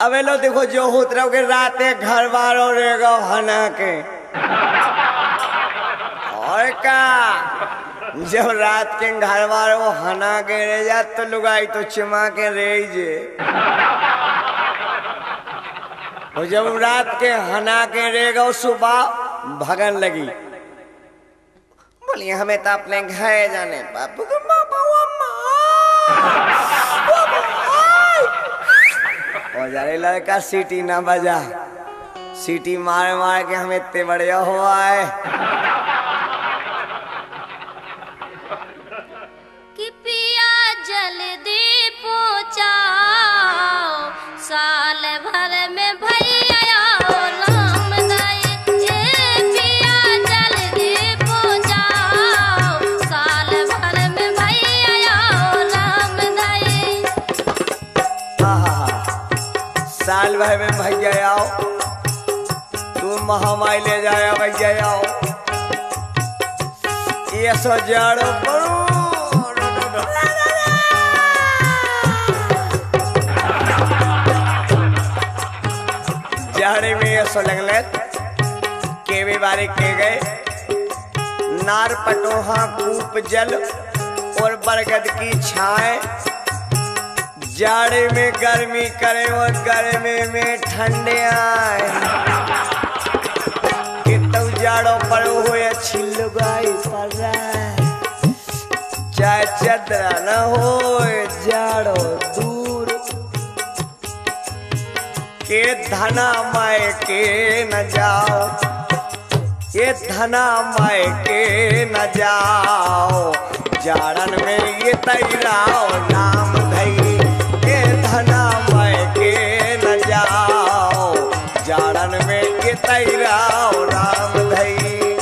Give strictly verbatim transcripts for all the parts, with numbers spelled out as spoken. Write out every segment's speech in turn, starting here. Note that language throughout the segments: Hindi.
अबे लो देखो जो उतरो के राते घर बारो रहेगा हना के और का जब रात के घर बारो हना के रह जा तो लुगाई तो चिमा के रह जे और जब रात के हना के रहेगा सुबह भगन लगी बोलिए हमें तो अपने घर जाने बाबू को और जाने लड़का सीटी ना बजा सीटी मार मार के हमें इतने बढ़िया हुआ है कि पिया जल्दी पहुंचाओ साल भर में भैया राम दई पिया जल्दी पहुंचाओ साल भर में भैया राम दई। साल भर में भैया आओ तू महामाई ले जाया भैया आओ ये सो जाड़ो पड़ो जाड़े में ये सो लगले के भी बारी के गए नार पटोहा कूप जल और बरगद की छाए जाड़े में गर्मी करे और गर्मी में ठंडे आए कितना जाड़ो पड़ो हुए अच्छी लुगाई पड़ रहा है चाहे चदरा न हो जाड़ो दूर के धना माए के न जाओ ये धना माए के न जाओ जाड़न में ये तैराओ नाम धई धना माए के न जाओ जाड़न में के तैराओ राम धई।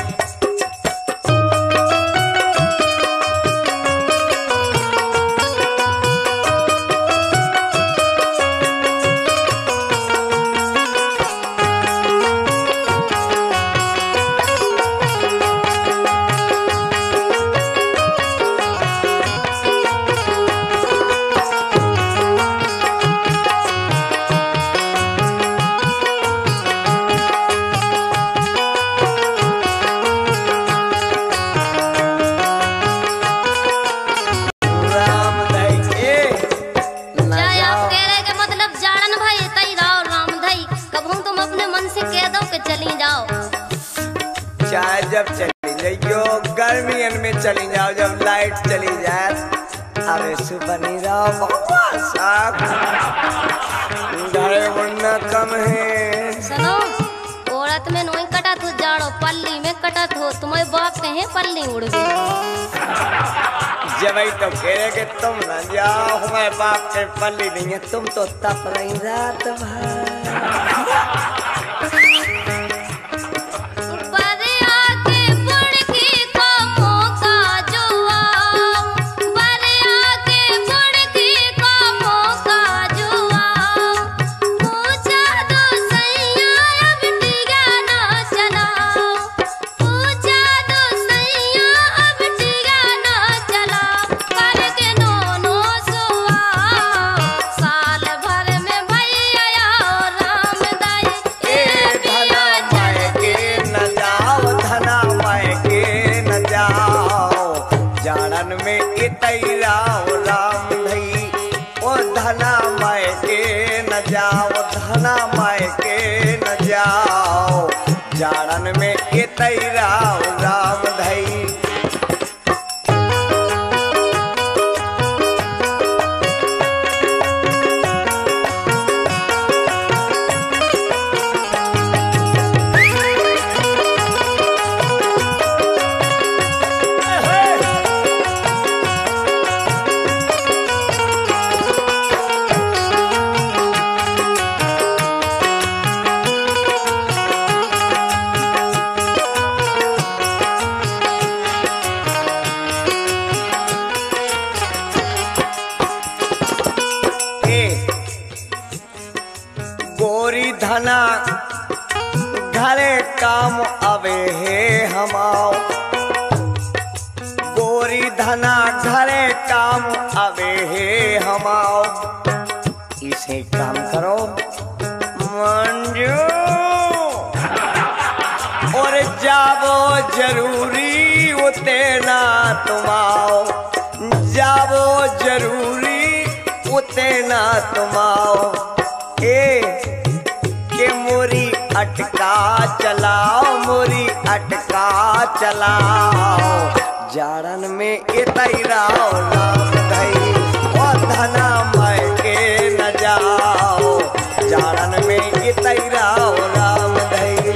चाहे जब चली जाइयो गर्मियन में चली जाओ जब लाइट चली जाए अरे सुबनी रहो घरे मुन्ना कम है सुनो औरत में नोई कटत हो जाड़ो पल्ली में कटत हो तुम्हारे बाप कहे पल्ली उड़ गई जब तो कह रहे कि तुम न जाओ हमारे बाप के पल्ली नहीं है तुम तो तप रही रात भर धना माए के न जाओ जाड़न में के तैराओ राम धई। धना घरे काम आवे हे हमाओ गोरी धना घरे काम आवे हे हमाओ इसे काम करो जरूरी उते ना तुम आओ, जाओ जरूरी उते ना तुम आओ। ए के मोरी अटका चलाओ, मोरी अटका चलाओ, जारन में इतराओ राम दई और धना मैं के न जाओ, जारन में इतराओ राम दई।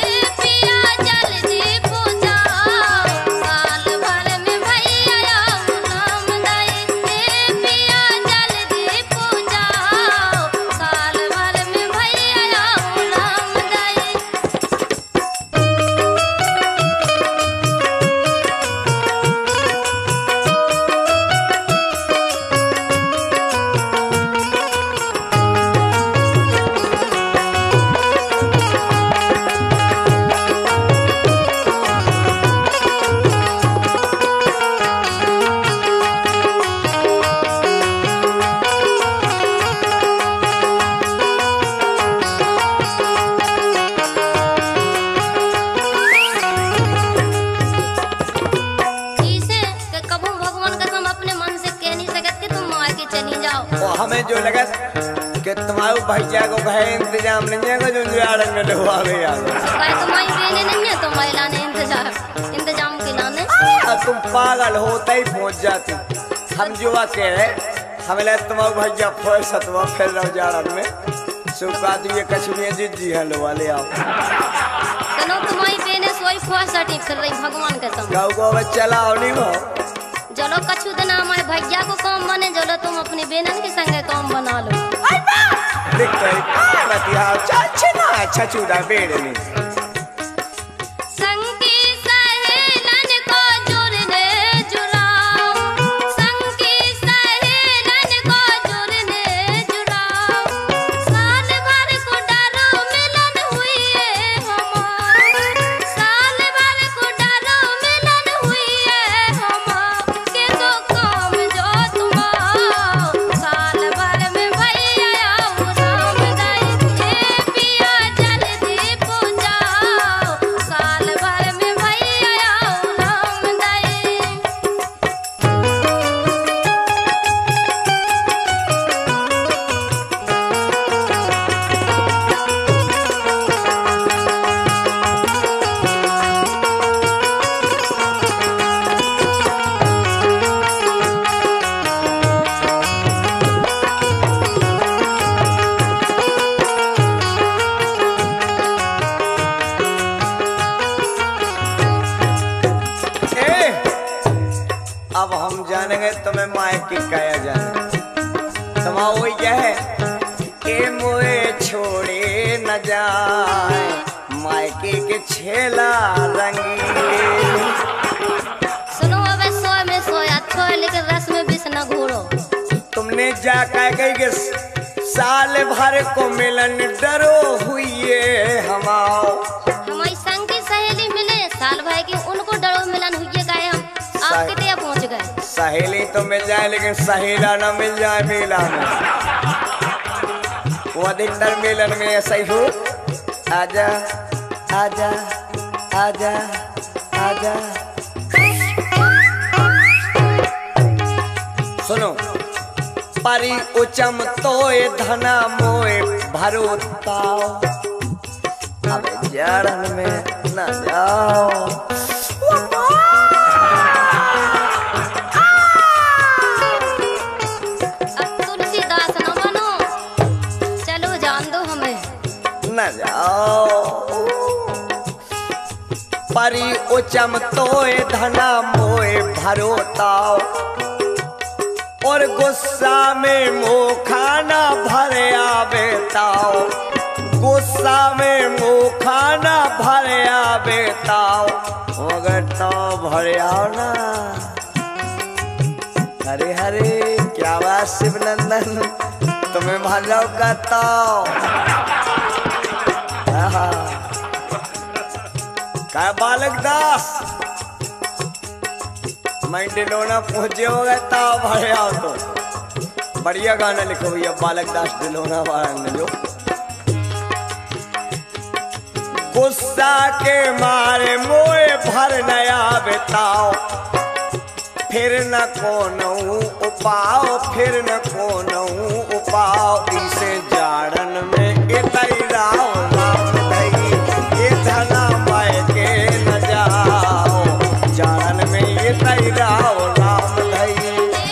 हमें जो लगा कि तुम्हारे भैया को कहे इंतजाम नहीं है, जो जाड़न में डुबा गए यार। तुम्हारी बेने नहीं है तो मैं लाने इंतजार इंतजाम के लाने। तुम पागल होते ही पहुंच जाती। हम जो कह रहे हमें लगा तुम्हारे भैया फोर सतवा फिर रहो जाड़न में सुखा दिए कश्मीर जी जी हलो वाले आओ। सुनो तुम्हारी बेने सोई फोर सटी फिर रही भगवान के संग। गाँव को चलाओ नहीं वो चलो कछु दिन हमारे भैया को काम बने, चलो तुम अपनी बेनन के संग काम बना लो। देख अच्छा ना अच्छा चूड़ा बेड़नी तुम्हें मायके कया जाने तमा वही है के मोए छोड़े न जाए मायके के छेला रंगी। सुनो अबे सोए में सोया छोए लेकिन रस में बिस न घोड़ो। तुमने जा कह गई कि साल भर को मिलन डरो हुई हमाओ। हमारी संग की सहेली मिले साल भर की उनको डरो मिलन हुई गए हम आप कितने पहुंच गए। सहेली तो मिल जाए लेकिन सहेला ना मिल जाए मेला में। वो अधिकतर मिलन में ऐसा ही हो। आजा आजा आजा आजा सुनो परी उचम तोए धना मोए भरोताओ अब जड़न में न जाओ। न जाओ परी उचम तोए धना मोए भरोताओ और गुस्सा में मुँह खाना भर आवे ताओ। गुस्सा में मुँह खाना भर आवे ताओ मगर तो भर आओ ना। हरे हरे क्या बात शिवनंदन तुम्हें भलो करता क्या बालक दास मैं डिलोना पहुंचे हो गए ताव भरे आओ तो बढ़िया गाना लिखो भैया बालक दास डिलोना वाला ने जो। गुस्सा के मारे मोए भर नया बेताओ, फिर न कोनऊ उपाओ, फिर न कोनऊ उपाओ। इसे जाड़न में इतराओ राम धई, ये धना माय के न जाओ, जाड़न में इतराओ राम धई।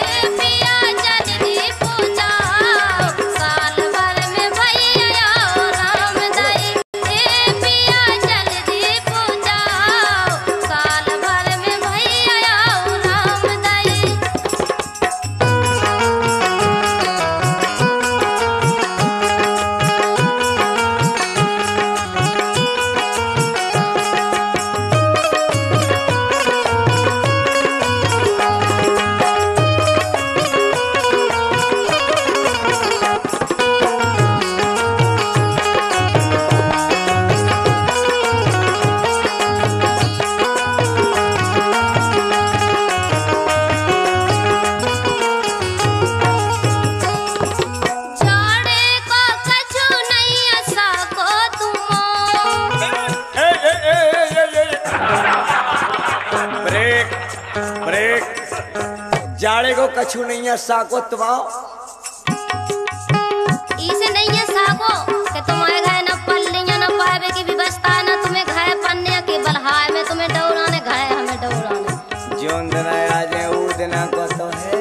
जाड़े को कछु नहीं है साको तुमाओ, इसे नहीं है साको कि तुम्हारे घर न पल्लियां न पावे की व्यवस्था न तुम्हें घाय पन्ने के बलहाय में तुम्हें डौराने घाय हमें डौराने। जोन दिन आ जाए वो दिन को तो है।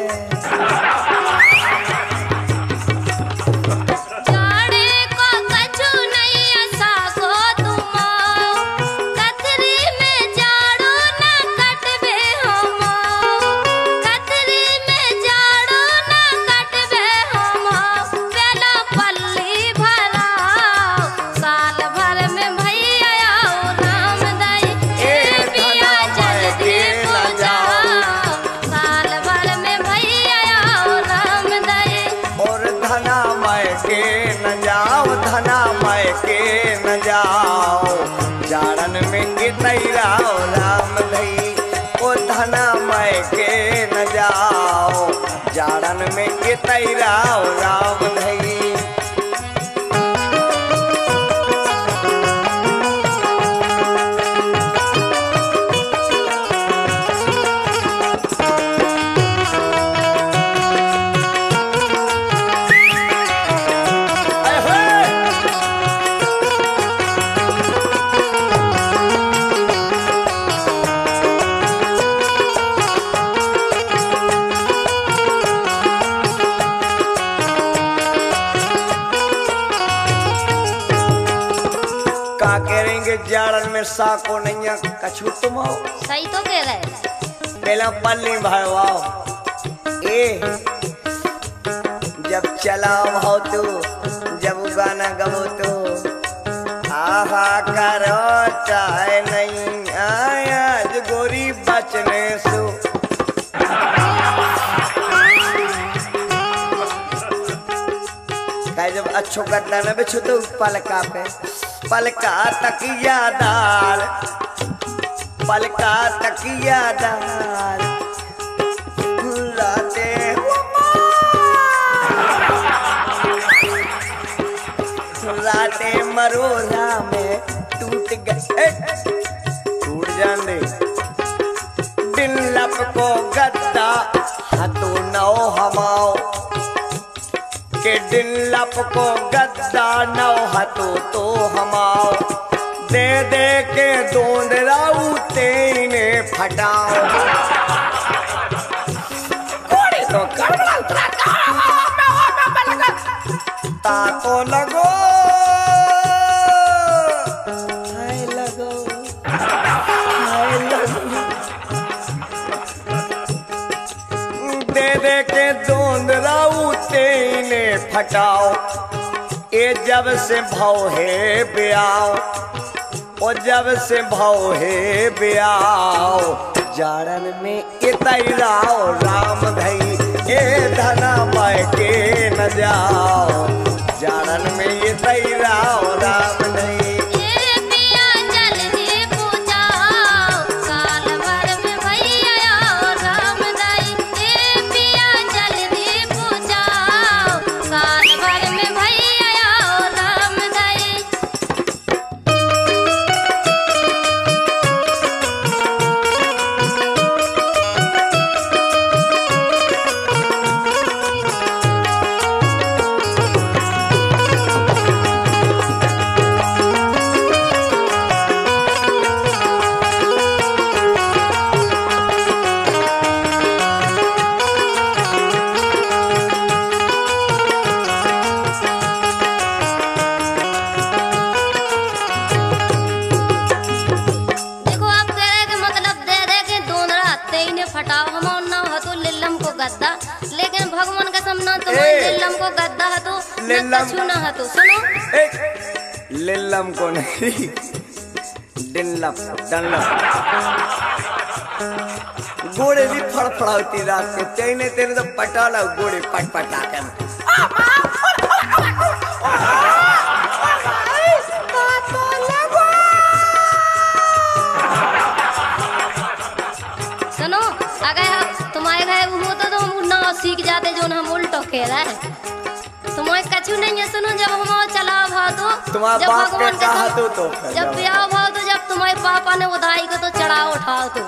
जाड़न में इतराओ राम धई, ओ धना मैं के न जाओ, जाड़न में इतराओ राम धई। जाड़न में साको नहीं है कछु तुम आओ। सही तो कह रहे। पहला पल्ली भरवाओ ए, जब चलाओ हो तो, जब गाना गवो तो, आहा करो चाहे नहीं आया गोरी बचने सो। जब अच्छो करता न बिछो तो पलका पे, पलका तकिया दाल, पलका तकिया दाल लाते लाते मरोरा में टूट गए, टूट जान दे दिल लप को गद्दा हाथों नौ हमाओ, के दिल लप को गद्दा नौ हाथों तो हमाओ। दे दे के दोंद राऊ तेने फटाओ, कोड़ी तो करबला ताको लगो हाय लगो हाय लगो। दे दे के दोंद राऊ तेने फटाओ, ये जब से भाव है ब्याओ, और जब से भाव है ब्याओ। जाड़न में इतराओ राम धई, ये धना माय के न जाओ, जाड़न में इतराओ राम धई। लिल्लम कछु ना है तो सुनो एक लिल्लम को नहीं डिल्लम डल्लम गोड़े भी फड़फड़ाती रात के तेने तेरे तो पटाला गोड़े पट पटा कर सुनो अगर तुम्हारे घर वो तो तुम ना सीख जाते जो हम उल्टो कह रहा है तुम्हारे कछु नहीं है। सुनो जब हम चला भाव तो तुम्हारा बाप के कहा तो तो जब ब्याह भाव तो जब तुम्हारे पापा ने उधाई को तो चढ़ा उठाओ तो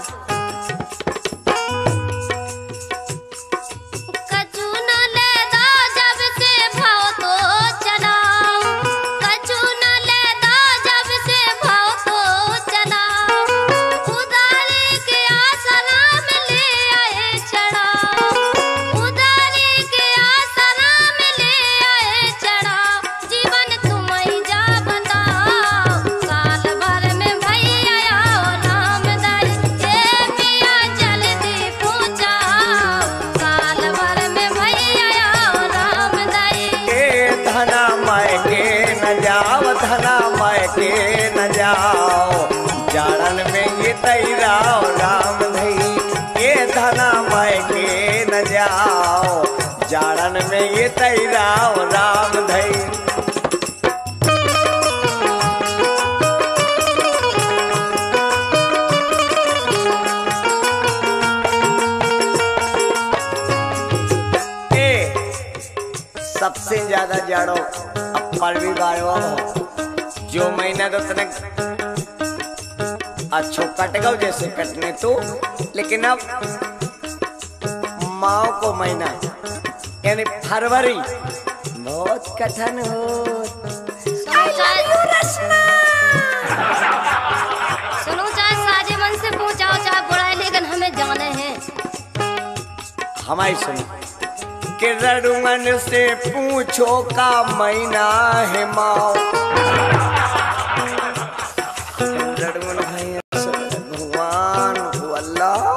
कछु न ले दा जब से भाव तो चलाओ कछु न ले दा जब से भाव तो चलाओ उधारी के आसरा में ले आए चढ़ाओ उधारी के आसरा में ले आए चढ़ाओ जीवन तुम ही जा बताओ साल भर में भैया आओ रामदाई ये पिया जल्दी पहुंचाओ साल भर में भैया आओ रामदाई ए धना मायके न जाओ धना मायके न जाओ जाड़न में ये तैराओ राम धई ये धना मायके न जाओ जाड़न में ये तैराओ राम धई सबसे ज्यादा जाड़ो अब परवी बारवा हो जो महीना तो तने अच्छो कट गो जैसे कटने तो लेकिन अब माओ को महीना यानी फरवरी बहुत कठिन हो। सुनो चाहे साजे मन से पहुंचाओ चाहे बुराई लेकिन हमें जाने हैं हमारी सुनो कि रड़ुअन से पूछो का महीना है माओ रड़ुअन भाई भगवान अल्लाह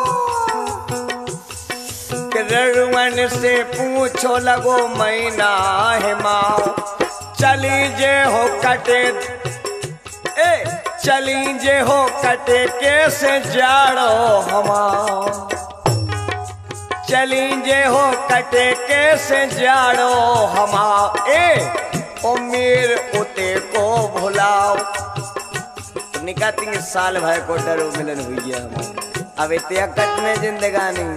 कि रड़ुअन से पूछो लगो महीना है माओ चली जे हो कटे ए चली जे हो कटे कैसे जाड़ो हमाओ चली जे हो कटे कैसे जाड़ो हमा ए ओ मीर उते को भुलाओ तो निकाती साल भर को डरो मिलन हुई है हमारे अब इतना कट में जिंदगानी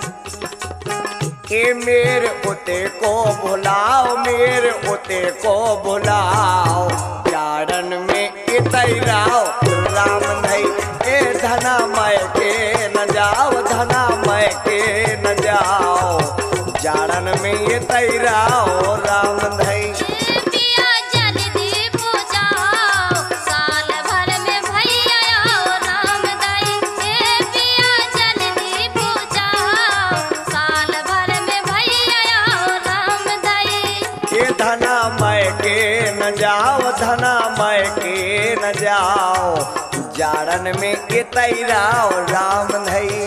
ए मेर उते को भुलाओ मेर उते को भुलाओ जाड़न में इतराओ राम नहीं ए धना मायके न जाओ धना मायके न जाओ जाड़न में ये तैराओ राम धई पिया जल्दी पहुंचाओ साल भर में भैया आओ रामदाई ए पिया जल्दी पहुंचाओ साल भर में भैया आओ रामदाई ये धना मायके न जाओ धना मायके न जाओ जाड़न में ये तैराओ राम धई